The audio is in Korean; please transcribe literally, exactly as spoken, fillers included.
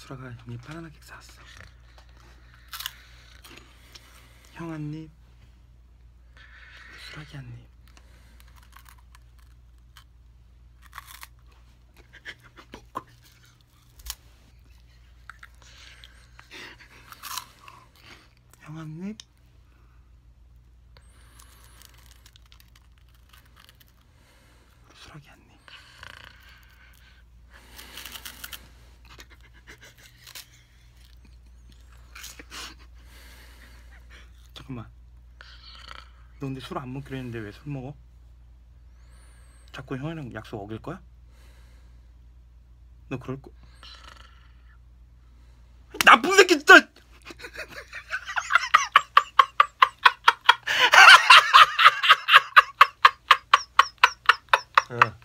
수라가 형님 바나나 케이크 사왔어. 형 한입, 수라기 한입. 형 한입, 수라기 한입. 잠깐만, 너 근데 술 안 먹기로 했는데 왜 술 먹어? 자꾸 형이랑 약속 어길 거야? 너 그럴 거... 나쁜 새끼 진짜! 어.